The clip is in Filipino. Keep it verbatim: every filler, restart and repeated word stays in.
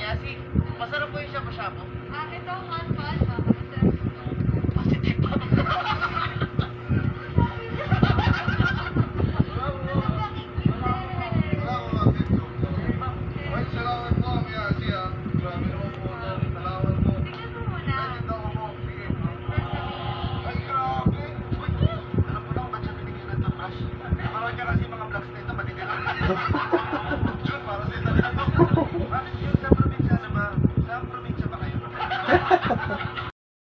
Yasi, masarap po yung shabu-shabu. Ah, ito, alpha-alpha. Masarap. Positive pa. Tingnan mo muna. Para sa ito. Bakit yun sa probinsya na ba? Sa probinsya ba kayo?